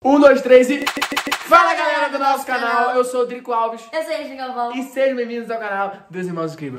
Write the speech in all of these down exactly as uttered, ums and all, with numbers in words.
Um, dois, três e... Fala, galera do nosso canal, eu sou o Drico Alves. Eu sou a Yasmin Galvão. E sejam bem-vindos ao canal dos Irmãos Incríveis.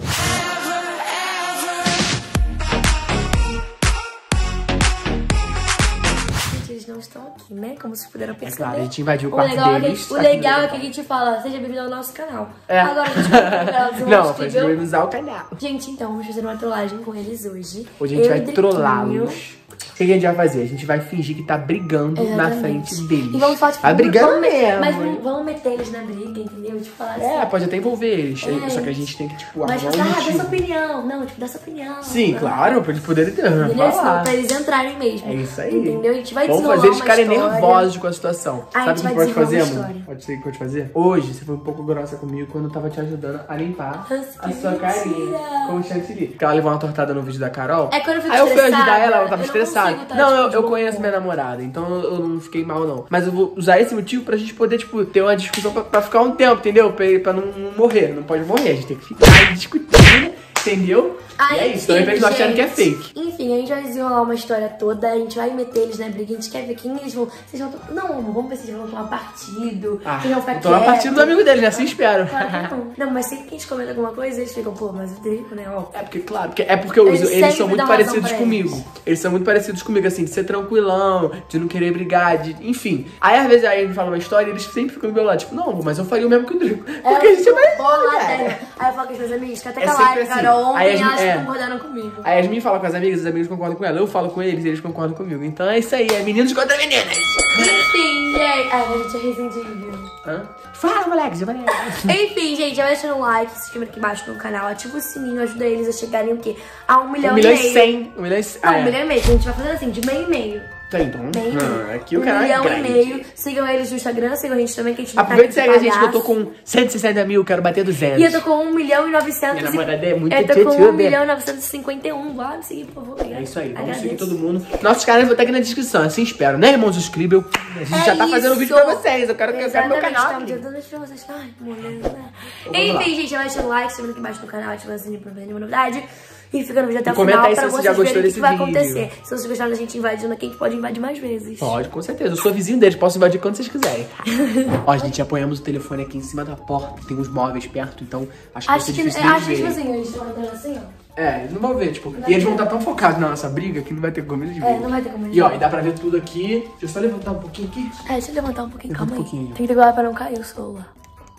Gente, eles não estão aqui, né? Como vocês puderam perceber. É claro, a gente invadiu o O quarto legal, é deles. que, o legal é que a gente fala, seja bem-vindo ao nosso canal. É. Agora a gente vai pro canal dos Irmãos Não, foi Incríveis. bem-vindos ao canal. Gente, então, vamos fazer uma trollagem com eles hoje. Hoje a gente Eu vai e Driquinho. trollá-los. O que a gente vai fazer? A gente vai fingir que tá brigando na Exatamente. frente deles. E vamos falar, tipo, Vai brigando vamos, mesmo. Mas vamos, vamos meter eles na briga, entendeu? Tipo, falar assim. É, pode até envolver eles. É. Só que a gente tem que, tipo, Mas, arrumar tipo, um ah, dá motivo. sua opinião. Não, tipo, dá sua opinião. Sim, tá? claro, pra eles poderem ter. Entendeu? Senão, Falar. pra eles entrarem mesmo. É isso aí. Entendeu? A gente vai Vamos desenrolar fazer eles uma ficarem história. nervosos com a situação. A Sabe o gente que vai pode desenrolar fazer, uma amor? história. Pode ser que pode fazer? Hoje, você foi um pouco grossa comigo quando eu tava te ajudando a limpar Nossa, a que sua mentira. carinha com o chantilly. Porque ela levou uma tortada no vídeo da Carol. É quando eu fico Aí eu fui estressada, ajudar ela, ela tava eu não estressada. consigo tá, Não, tipo, eu, de eu bom conheço humor. minha namorada, então eu não fiquei mal, não. Mas eu vou usar esse motivo pra gente poder, tipo, ter uma discussão pra, pra ficar um tempo, entendeu? Pra, pra não, não morrer. Não pode morrer, a gente tem que ficar discutindo, entendeu? Ah, e é isso, enfim, também pra eles não acharem que é gente. fake. Enfim, a gente vai desenrolar uma história toda, a gente vai meter eles na briga, a gente quer ver quem eles vão... Vocês vão... Não, amor, vamos ver se eles vão tomar partido, Ah, se eles vão ficar vou tomar quietos. partido do amigo dele, né? Assim espero. Claro que não. Não, mas sempre que a gente comenta alguma coisa, eles ficam, pô, mas o Drico, né, ó. É porque, claro, porque, é porque eu, Eles eles, sempre são muito dão razão parecidos pra comigo. eles. Eles são muito parecidos comigo, assim, de ser tranquilão, de não querer brigar, de, enfim. Aí, às vezes, aí ele fala uma história e eles sempre ficam do meu lado, tipo, não, mas eu faria o mesmo que o Drico. Porque a gente é mais... Bola, é. né? Aí eu falo com as minhas amigas, que até É com a sempre live, assim. Carol, ontem Aí a gente- elas é. concordaram comigo. Aí a Yasmin fala com as amigas, os amigos concordam com ela. Eu falo com eles e eles concordam comigo. Então é isso aí, é meninos contra meninas. Enfim, gente... Ai, a gente é resendível. Hã? Fala, moleque, já vai. Enfim, gente, já vai deixando um like, se inscreva aqui embaixo no canal, ativa o sininho, ajuda eles a chegarem o quê? A um milhão Um e milhão meio. e cem. Um milhão e cem. Não, Ah, um é. milhão e meio, a gente vai fazendo assim, de meio e meio. Tá, então. Meio e meio. Ah, aqui o um canal é milhão grande. e meio. Sigam eles no Instagram, sigam a gente também, que a gente não tá Aproveita e aqui segue a de gente que eu tô palhaço. com cento e sessenta mil, quero bater duzentos. E eu tô com um milhão e novecentos. Minha namorada é muito Eu tô com um youtuber. milhão e novecentos e cinquenta e um. Vai me seguir, por favor. Obrigada. É isso aí, vamos Agradeço. seguir todo mundo. Nossos canais vão estar aqui na descrição, assim espero, né, irmãos incríveis? A gente É já tá fazendo isso. vídeo pra vocês, eu quero, eu quero meu Exatamente, canal tá aqui. dando noite pra vocês. Ai, moleza. Vamos lá. Enfim, gente, já vai deixando o like, se inscrevendo aqui embaixo no canal, ativando o sininho pra não perder nenhuma novidade. E fica no vídeo até E o comenta final aí se pra você vocês já gostou verem o que desse que vai vídeo. acontecer. Se vocês gostaram da gente invadindo aqui, a gente pode invadir mais vezes. Pode, com certeza. Eu sou vizinho deles, posso invadir quando vocês quiserem. Ó, gente, apoiamos o telefone aqui em cima da porta. Tem uns móveis perto, então acho que vai Acho ser que, difícil acho que deles tipo verem. assim, eles estão entrando assim, ó. É, eles não vão ver, tipo. E eles vão estar tão focados na nossa briga que não vai ter como eles É, verem. não vai ter como eles E ó, verem. e dá pra ver tudo aqui. Deixa eu só levantar um pouquinho aqui. É, deixa eu levantar um pouquinho, Levanta calma um aí. pouquinho. Tem que decorar pra não cair o celular.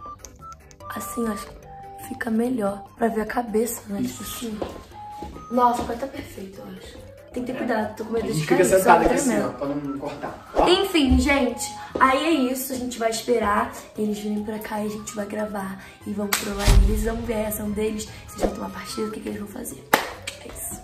Assim, ó, acho que fica melhor pra ver a cabeça, né? Tipo assim. Nossa, agora tá perfeito, eu acho. Tem que ter cuidado, tô com medo A de gente cair. fica sentado só aqui assim, tremendo. ó, pra não cortar. Ó. Enfim, gente, aí é isso, a gente vai esperar eles virem pra cá e a gente vai gravar e vamos provar eles, vamos ver a reação deles, se eles vão tomar partida, o que, que eles vão fazer. É isso.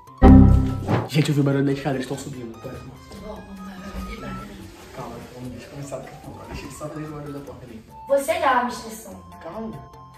Gente, eu vi o barulho da escada, eles estão subindo. Pera, irmão. Bom, vamos lá, vai bater nada. Calma, vamos deixa eu começar a calma. Deixa ele só trazer o barulho da porta ali. Você dá uma instrução. Calma.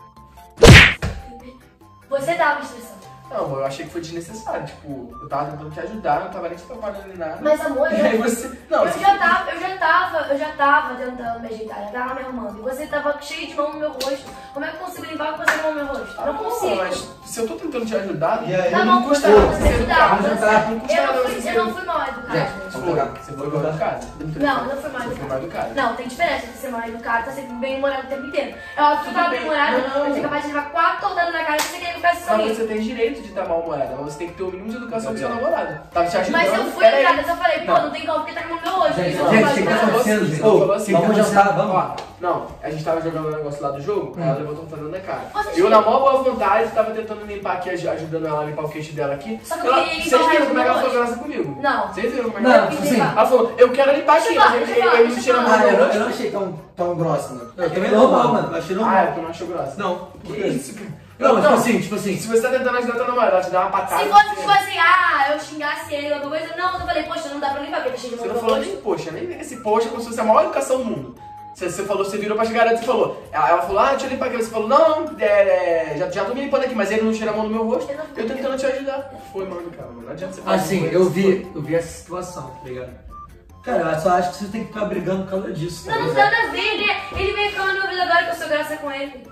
Você dá uma instrução. Não, eu achei que foi desnecessário. Tipo, eu tava tentando te ajudar, não tava nem te atrapalhando nem nada. Mas amor, eu E aí já, você. Não, eu você. já tava, eu já tava, eu já tava tentando me ajeitar, já tava me arrumando. E você tava cheio de mão no meu rosto. Como é que eu consigo limpar com você com mão no meu rosto? Tá Não bom, consigo. mas se eu tô tentando te ajudar, E aí? Tá não bom, custa você nada você você ser ajudar. educado. Você- Não custa Eu nada não você fui, ser eu não fui mal educada. Gente, Você vamos foi, jogar. você foi mal educado. Não, não fui mal Você foi mal educada. educado. Não, tem diferença de ser mal educado, tá sempre bem humorado o tempo inteiro. É óbvio que eu tava bem humorada, Não. eu tinha capaz de levar quatro tortadas na cara e você queria que eu ficasse Mas sorrindo. você tem direito de estar mal-humorada, mas você tem que ter o mínimo de educação com seu namorado. Tava te ajudando. Mas eu fui pera aí. educada, eu só falei, pô, Não. não tem como porque tá com o meu rosto. Gente, isso eu não gente, faço tem que nada. acontecer. acontecendo, gente? Ela falou assim, Vamos ó, jantar, vamos. ó, não, a gente tava jogando o negócio lá do jogo, aí ela levantou falando na cara. Você Eu, chega- na maior boa vontade, tava tentando limpar aqui, aj- ajudando ela a limpar o queixo dela aqui. Só que eu Ela, queria limpar vocês o viram resto como é que do ela foi rosto. grossa comigo? Não. Vocês viram como é que Não, ela Eu tipo quis assim, limpar. Ela falou, eu quero limpar aqui, Deixa eu mas falar, ele, deixa eu falar, ele não deixa tira a eu mão Ah, do eu não, rosto. eu não achei tão, tão grossa, mano. Eu Eu também também não, não. mano. Eu achei Ah, normal. é porque não achou grossa. Não. Que isso, cara? Não, mas tipo assim, tipo assim. Se você tá tentando ajudar tua namorada, ela te dá uma patada. Se fosse, você- tipo assim, ah, eu xingasse ele ou alguma coisa, não, eu falei, poxa, não dá pra limpar, porque tá cheio de Você mão não no falou rosto. nem poxa, nem esse poxa como se fosse a maior educação do mundo. Você, você falou, você virou pra garota e falou. Ela, ela falou, ah, deixa eu limpar aqui. Você falou, não, não, é, é, já, já tô me limpando aqui, mas ele não tira a mão do meu rosto. Eu tentando te ajudar. Foi, mano, cara, não adianta você falar. Assim, eu vi, eu vi essa situação, tá ligado? Cara, eu só acho que você tem que ficar brigando por causa disso, tá Não, não tem ligado? nada a ver, ele, ele veio falando no meu ouvido agora que eu sou graça com ele. Não,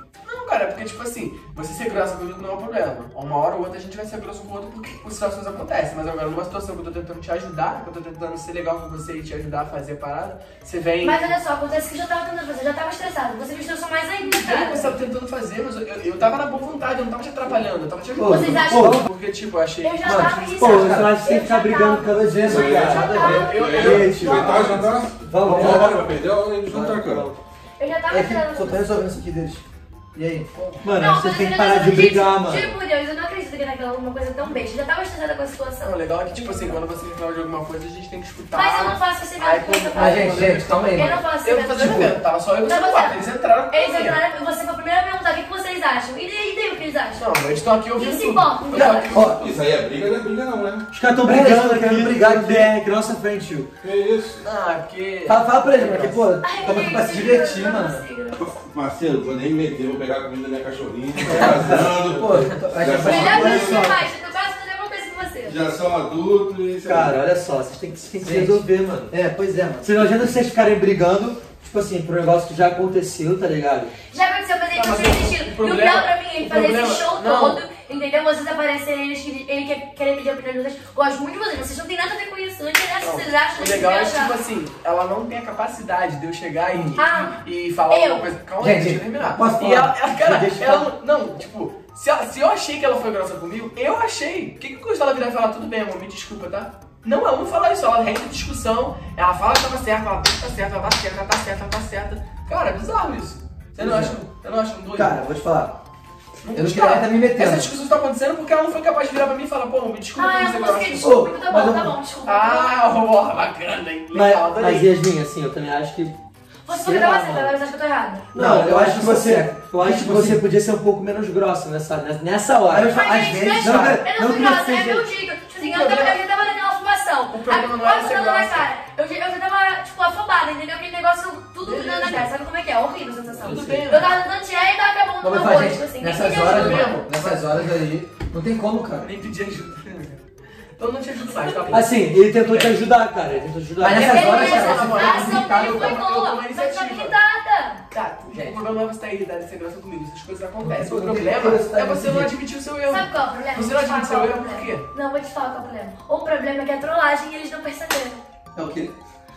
cara, porque, tipo assim, você ser grossa comigo não é um problema. Uma hora ou outra a gente vai ser grosso com o outro porque as situações acontecem. Mas agora, numa situação que eu tô tentando te ajudar, que eu tô tentando ser legal com você e te ajudar a fazer a parada, você vem... Mas olha só, acontece que eu já tava tentando fazer, já tava estressado. Você me estressou mais ainda, Eu cara. não estava tentando fazer, mas eu, eu, eu tava na boa vontade, eu não tava te atrapalhando, eu tava te ajudando. Vocês acham Pô, que... Porque, tipo, eu achei... Eu já Mano, tava pô, iniciando. eu acho que tem que ficar brigando por causa disso, Mas eu já cara. tava. Eu- eu- Gente, Jantar, jantar? vamos, Vamos vamos. lá, perdeu? Eles jantar, cara. Eu já tava É que entrando. só tô resolvendo isso aqui deles. E aí? Mano, Não, vocês mas têm que eu parar não de acredito. brigar, mano. Juro por Deus, eu não acredito que naquela uma coisa tão besta. Eu já tava estressada com a Não, situação. o legal é que, tipo assim, quando você reclama de alguma coisa, a gente tem que escutar. Mas eu não faço esse Aí, evento com essa quando- Ah, coisa. gente, gente, calma aí, Eu mano. não faço esse Eu tô fazendo evento. evento, tava só eu e você Não, no quarto, eles entraram com Eles você. entraram, você foi o primeiro a perguntar o que que vocês acham. E daí, e daí o que eles acham? Não, eles estão aqui ouvindo Isso tudo. importa, Eu não tô é? aqui Ó, ouvindo tudo. Isso aí é briga, não é briga não, né? Os caras tão Pera aí, brigando eles tão aqui, querendo brigar aqui. É, aqui na nossa frente, tio. Que isso? Ah, é porque... Fala, fala pra eles, mano, que, pô, Ai, tamo aqui gente, pra se divertir, eu não mano. consigo. Marcelo, vou nem meter, vou pegar a comida da minha cachorrinha, tô casando. Pô, a gente vai... Melhor olha coisa que só. faz, eu quase fazer uma coisa com você. Já são adultos e isso aí. Cara, olha só, vocês têm que, vocês têm que se Gente. resolver, mano. É, pois é, mano. Se não adianta vocês ficarem brigando, tipo assim, por um negócio que já aconteceu, tá ligado? Já aconteceu, mas ele Não, mas continua o- insistindo. o E o problema- pior pra mim, ele o fazer problema- esse show não. todo, entendeu? Vocês aparecerem, eles que- ele quer querer pedir a opinião de vocês. Gosto muito de vocês, vocês não tem nada a ver com isso. Não interessa se vocês acham, O vocês legal é que, acham. tipo assim, ela não tem a capacidade de eu chegar e, Ah, e, e falar eu. alguma coisa. Calma aí, Gente, deixa eu terminar. posso E falar? ela, ela, cara, Deixa eu ela não, não, tipo, se, ela- se eu achei que ela foi grossa comigo, eu achei. O que que custa ela virar e falar, tudo bem, amor, me desculpa, tá? Não, ela não fala isso, ela rende discussão, ela fala que tava certa, ela tem que tá certa, ela tá certa, ela tá certa, ela tá certa. Cara, é bizarro isso. Você não Pois acha, eu não acho um doido? Cara, vou te falar. Não eu não custa. queria estar me metendo. Essa discussão tá acontecendo porque ela não foi capaz de virar pra mim e falar, pô, me desculpa Ah, por eu você não grossa. consegui, desculpa, tá mas bom, eu- tá bom, desculpa. Ah, ó, bacana, hein? Mas, Legal, adorei. mas Yasmin, assim, eu também acho que... Você sei foi tava lá, certa, mano. agora você acha que eu tô errada. Não, eu acho que você- você, eu acho que tipo você assim- podia ser um pouco menos grossa nessa, nessa hora. Aí eu falo, Mas, às gente, vezes, deixa, não, eu não, não não fui que grossa, seja- é meu jeito. Tipo assim, O eu, tava, problema- eu já tava naquela afobação. O problema não era ser na grossa. cara. Eu, já- eu já tava, tipo, afobada, entendeu? Aquele negócio tudo Beleza. dando na cara. Sabe como é que é? Horrível a sensação. Tudo bem, Eu tava tentando tirar e tava acabando Não, no mas meu faz, rosto, gente, assim. nessas nem me horas, ajuda. mesmo. mano, nessas horas aí, não tem como, cara. Nem pedir ajuda. Então não te ajudo mais, tá bom? Assim, ele tentou te ajudar, cara, ele tentou te ajudar. Mas nessas Beleza, horas, cara, você a fica ação irritado, dele foi eu tomo boa, a mas eu iniciativa. tava irritada. Tá, Gente. o problema não é você estar irritado e ser grossa comigo, essas coisas acontecem. Eu O não problema tenho que é você não decidir. admitir o seu erro. Sabe qual é o problema? Você Vou não te falar admite seu qual é o erro por problema. quê? Não, vou te falar qual é o problema. O problema é que é trollagem e eles não perceberam. É o quê?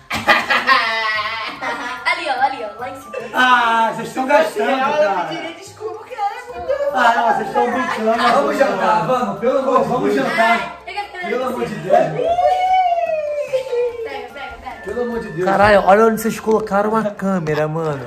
Ali, ó, ali, ó, lá em cima. Ah, vocês estão gastando, cara. desculpa, porque é muito... Ah, não, vocês estão brincando. Vamos jantar, vamos, pelo amor de Deus. Vamos jantar. Ai, pega a câmera. Pelo amor de Deus. Pega, pega, pega. Pelo amor de Deus. Caralho, olha onde vocês colocaram a câmera, mano.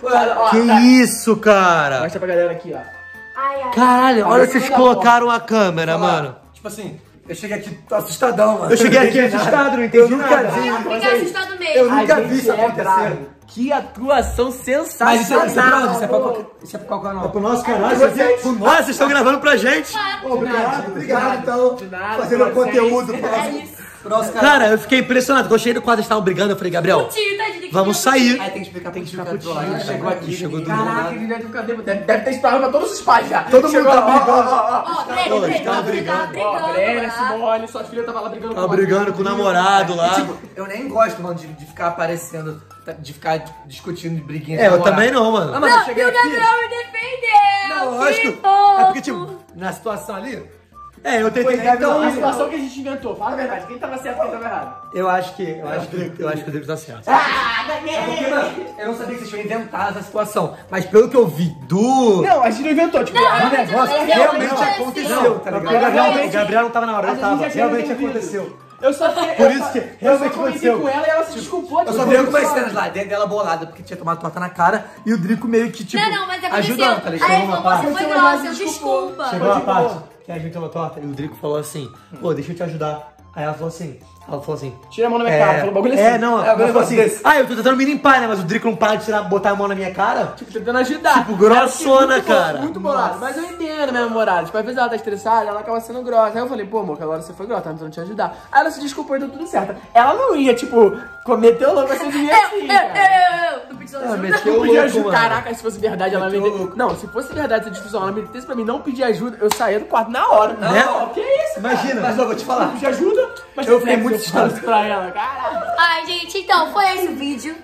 Ó, Que tá. isso, cara? Mostra pra galera aqui, ó. Ai, ai. Caralho, olha onde vocês Olha a colocaram a câmera, mano. Tipo assim, eu cheguei aqui, tô assustadão, mano. Eu cheguei aqui Não entendi nada. assustado, não entendi Eu nunca nada. vi. Eu mas fiquei aí, assustado Eu mesmo. nunca A vi gente isso é acontecer. bravo. Que atuação sensacional. Mas isso, é- isso é pra onde? Isso é pra qual, isso é pra qual canal? É pro nosso canal, É vocês, vocês. pro nosso, vocês estão gravando pra gente. Obrigado, obrigado, então, De nada, fazendo com conteúdo licença. pro É nosso, isso. pro nosso canal. Cara, eu fiquei impressionado. Gostei do quadro, eles estavam brigando. Eu falei, Gabriel, Tio, tadinho, que vamos eu- sair. Aí tem que explicar Tem que pro explicar tio pro que tio, chegou chegou aqui, aqui, chegou do Caraca, nada. ele deve, ficar- deve, deve ter esperado pra todos os pais já. Todo mundo Chegou tá lá, ó, brigando. ó, ó, ó. Ó, Breno, Ô, Breno, eles tavam você brigando. tava Ó, brigando Breno, lá. Simone, sua filha tava lá brigando Tava com a brigando com o namorado lá. Tipo, eu nem gosto, mano, de, de ficar aparecendo, de ficar discutindo briguinha. É, eu também não, Ah, mano. mano, eu Não, e cheguei o aqui... Gabriel me defendeu. Não, lógico. que fofo. É porque, tipo, na situação ali... É, eu tentei. Então, a situação que a gente inventou. Fala a verdade. Quem tava certo e quem tava errado? Eu acho que. Eu acho que, eu acho que o Drico tá certo. Ah, É porque, mano, eu não sabia que vocês tinham inventado essa situação. Mas pelo que eu vi do... Não, a gente não inventou. Tipo, Não, a não, gente- negócio não, realmente não, aconteceu, tá Não, ligado? o Gabriel, o Gabriel não tava na hora, eu Mas a gente tava. já tinha Realmente resolvido. aconteceu. Eu só fiquei- Por eu isso só- que eu realmente só comentei aconteceu. com ela e ela se desculpou. Eu só vi algumas cenas lá, de- dela bolada, porque tinha tomado torta na cara, e o Drico meio que, tipo, Não, não, mas aconteceu. ajudando, tá ligado? Aí ele Chegou uma falou, você parte. foi Chegou uma grossa, parte, desculpa. Chegou a de parte boa. que a gente tomou torta e o Drico falou assim: pô, deixa eu te ajudar. Aí ela falou assim: ela falou assim. Tira a mão na minha cara, falou um bagulho assim. É, não, É, ela falou negócio assim: desse. ah, eu tô tentando me limpar, né? Mas o Drico não para de tirar, botar a mão na minha cara. Tipo, tentando ajudar. Tipo, grossona, Muito cara. bom, Muito bolado. Mas eu entendo, minha namorada. Tipo, às vezes ela tá estressada, ela acaba sendo grossa. Aí eu falei, pô, amor, que agora você foi grossa, tá tentando te ajudar. Aí ela se desculpou e deu tudo certo. Ela não ia, tipo, cometer o louco assim de mim Eu, assim, eu, cara. eu, eu. Não pediu Ah, ajuda. meteu Não o podia louco, ajudar. mano. Caraca, se fosse verdade, ela me deu. Não, se fosse verdade essa discussão, ela me desse pra mim não pedir ajuda, eu saía do quarto na hora. Não, Né? que isso? Imagina. Mas eu vou te falar. Não pedir ajuda, mas Eu eu fiquei fiquei muito muito chato pra ela. Caralho. Ai, gente, então, foi esse o vídeo. Eu fiquei do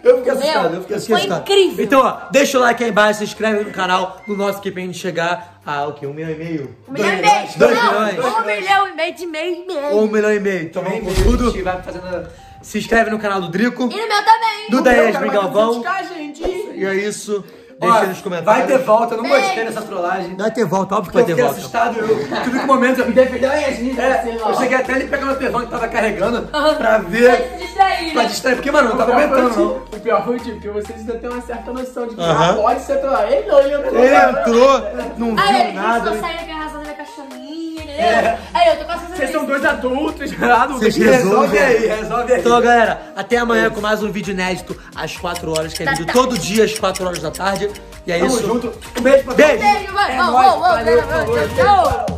assustado, eu fiquei Foi assustado. incrível. Então, ó, deixa o like aí embaixo, se inscreve no canal, no nosso aqui pra gente chegar a, o quê? Um milhão e meio? Um milhão e meio. Dois Não, milhões? Um milhão e meio de meio e meio. Um milhão e meio. Então vamos com tudo. A gente vai fazendo... Se inscreve no canal do Drico, E no meu também. do Yasmin Galvão. gente. E é isso. Deixa aí nos comentários. Vai ter volta, eu não Beijo. gostei dessa trollagem. Vai ter volta, óbvio que vai Eu ter fiquei volta. assustado, eu tive que momento eu me defender. Ai, Yasmin, é, eu cheguei até ali pegar meu telefone que tava carregando pra Pra ver, se distrair, pra né? distrair, porque, mano, não tava O pior foi o aguentando, não. tio- O pior foi o tio, porque vocês ainda têm uma certa noção de que Aham. ah, pode ser trollado. Ele não, ele entrou. Ele entrou, não Aí viu ele nada. começou a sair da garrafa da minha cachorrinha, entendeu? Aí eu tô passando Vocês são isso. dois adultos, adultos. Vocês Resolve resolvem aí, resolve aí. Então, galera, até amanhã com mais um vídeo inédito às quatro horas, que é Da vídeo tarde. todo dia às quatro horas da tarde. E é Tamo isso. junto. Um beijo pra Beijo. Beijo, vai. É Vamos, nóis, vamos, valeu, vamos. falou. Tchau, tchau.